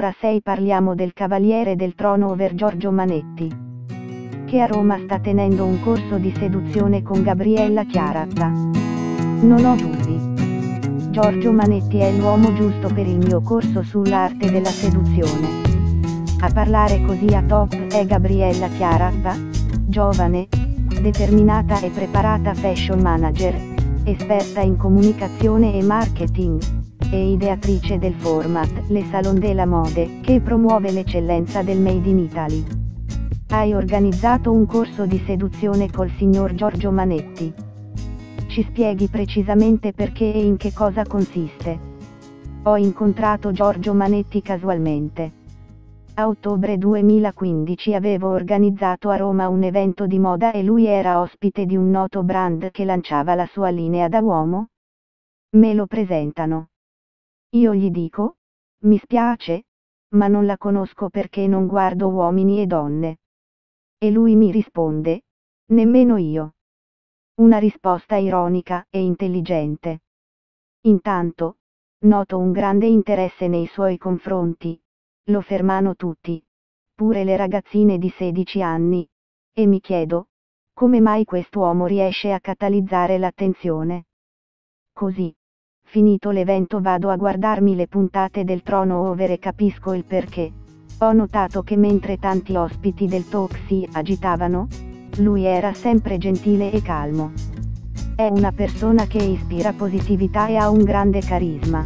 Ora 6 parliamo del Cavaliere del Trono over Giorgio Manetti, che a Roma sta tenendo un corso di seduzione con Gabriella Chiarazza. Non ho dubbi. Giorgio Manetti è l'uomo giusto per il mio corso sull'arte della seduzione. A parlare così a top è Gabriella Chiarazza, giovane, determinata e preparata fashion manager, esperta in comunicazione e marketing, e ideatrice del format Le Salon de la Mode, che promuove l'eccellenza del Made in Italy. Hai organizzato un corso di seduzione col signor Giorgio Manetti. Ci spieghi precisamente perché e in che cosa consiste. Ho incontrato Giorgio Manetti casualmente. A ottobre 2015 avevo organizzato a Roma un evento di moda e lui era ospite di un noto brand che lanciava la sua linea da uomo. Me lo presentano. Io gli dico: mi spiace, ma non la conosco perché non guardo uomini e donne. E lui mi risponde: nemmeno io. Una risposta ironica e intelligente. Intanto, noto un grande interesse nei suoi confronti. Lo fermano tutti, pure le ragazzine di 16 anni, e mi chiedo: come mai quest'uomo riesce a catalizzare l'attenzione? Così, finito l'evento vado a guardarmi le puntate del Trono over e capisco il perché. Ho notato che mentre tanti ospiti del talk si agitavano, lui era sempre gentile e calmo. È una persona che ispira positività e ha un grande carisma.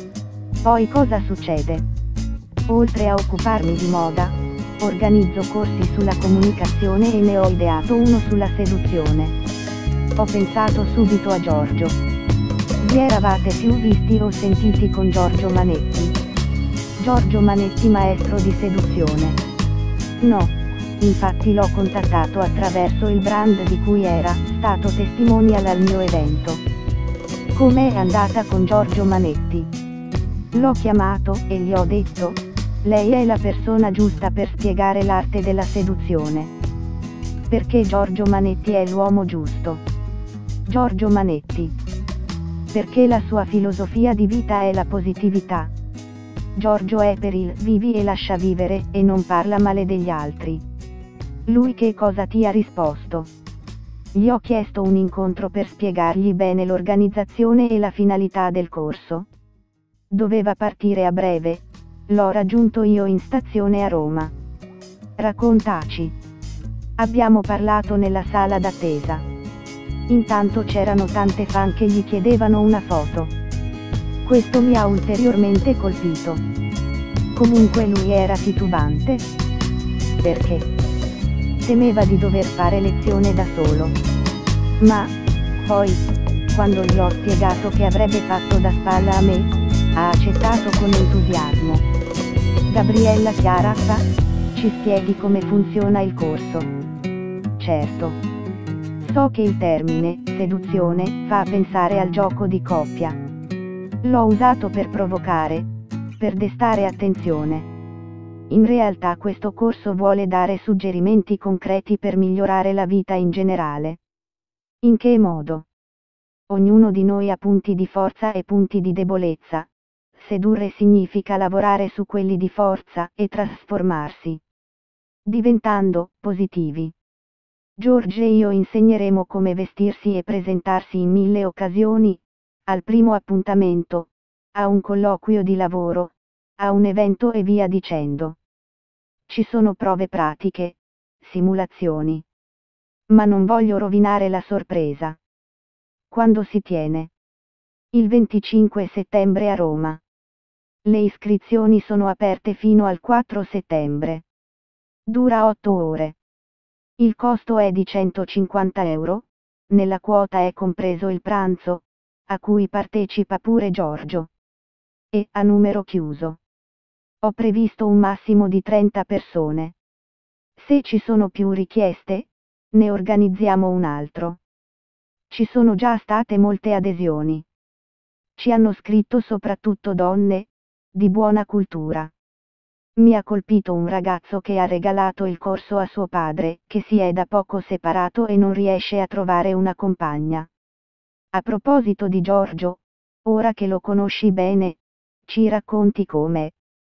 Poi cosa succede? Oltre a occuparmi di moda, organizzo corsi sulla comunicazione e ne ho ideato uno sulla seduzione. Ho pensato subito a Giorgio. Vi eravate più visti o sentiti con Giorgio Manetti? Giorgio Manetti, maestro di seduzione? No, infatti l'ho contattato attraverso il brand di cui era stato testimonial al mio evento. Com'è andata con Giorgio Manetti? L'ho chiamato e gli ho detto: lei è la persona giusta per spiegare l'arte della seduzione. Perché Giorgio Manetti è l'uomo giusto. Giorgio Manetti. Perché la sua filosofia di vita è la positività. Giorgio è per il vivi e lascia vivere e non parla male degli altri. Lui che cosa ti ha risposto? Gli ho chiesto un incontro per spiegargli bene l'organizzazione e la finalità del corso. Doveva partire a breve. L'ho raggiunto io in stazione a Roma. Raccontaci. Abbiamo parlato nella sala d'attesa. Intanto c'erano tante fan che gli chiedevano una foto. Questo mi ha ulteriormente colpito. Comunque lui era titubante. Perché? Temeva di dover fare lezione da solo. Ma, poi, quando gli ho spiegato che avrebbe fatto da spalla a me, ha accettato con entusiasmo. Gabriella Chiarazza, ci spieghi come funziona il corso? Certo. So che il termine seduzione fa pensare al gioco di coppia. L'ho usato per provocare, per destare attenzione. In realtà questo corso vuole dare suggerimenti concreti per migliorare la vita in generale. In che modo? Ognuno di noi ha punti di forza e punti di debolezza. Sedurre significa lavorare su quelli di forza e trasformarsi, diventando positivi. Giorgio e io insegneremo come vestirsi e presentarsi in 1000 occasioni, al primo appuntamento, a un colloquio di lavoro, a un evento e via dicendo. Ci sono prove pratiche, simulazioni. Ma non voglio rovinare la sorpresa. Quando si tiene? Il 25 settembre a Roma. Le iscrizioni sono aperte fino al 4 settembre. Dura 8 ore. Il costo è di 150 euro, nella quota è compreso il pranzo, a cui partecipa pure Giorgio. E a numero chiuso. Ho previsto un massimo di 30 persone. Se ci sono più richieste, ne organizziamo un altro. Ci sono già state molte adesioni. Ci hanno scritto soprattutto donne, di buona cultura. Mi ha colpito un ragazzo che ha regalato il corso a suo padre, che si è da poco separato e non riesce a trovare una compagna. A proposito di Giorgio, ora che lo conosci bene, ci racconti come?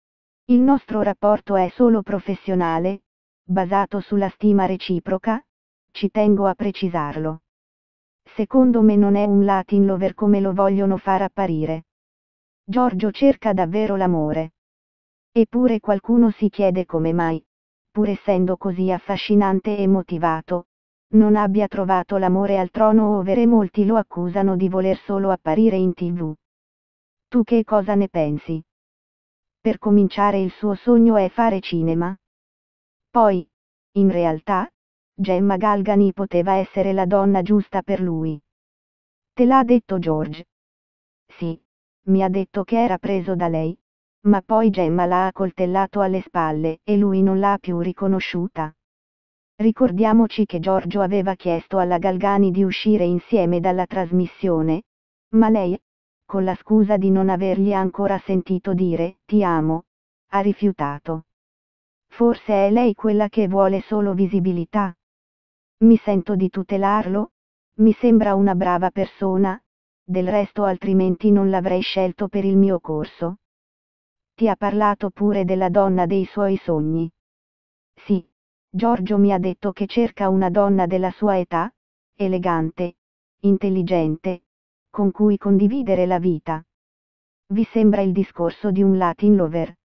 Il nostro rapporto è solo professionale, basato sulla stima reciproca, ci tengo a precisarlo. Secondo me non è un Latin lover come lo vogliono far apparire. Giorgio cerca davvero l'amore. Eppure qualcuno si chiede come mai, pur essendo così affascinante e motivato, non abbia trovato l'amore al trono over e molti lo accusano di voler solo apparire in TV. Tu che cosa ne pensi? Per cominciare il suo sogno è fare cinema. Poi, in realtà, Gemma Galgani poteva essere la donna giusta per lui. Te l'ha detto George? Sì, mi ha detto che era preso da lei, ma poi Gemma l'ha accoltellato alle spalle e lui non l'ha più riconosciuta. Ricordiamoci che Giorgio aveva chiesto alla Galgani di uscire insieme dalla trasmissione, ma lei, con la scusa di non avergli ancora sentito dire "ti amo", ha rifiutato. Forse è lei quella che vuole solo visibilità. Mi sento di tutelarlo, mi sembra una brava persona, del resto altrimenti non l'avrei scelto per il mio corso. Ti ha parlato pure della donna dei suoi sogni. Sì, Giorgio mi ha detto che cerca una donna della sua età, elegante, intelligente, con cui condividere la vita. Vi sembra il discorso di un Latin lover?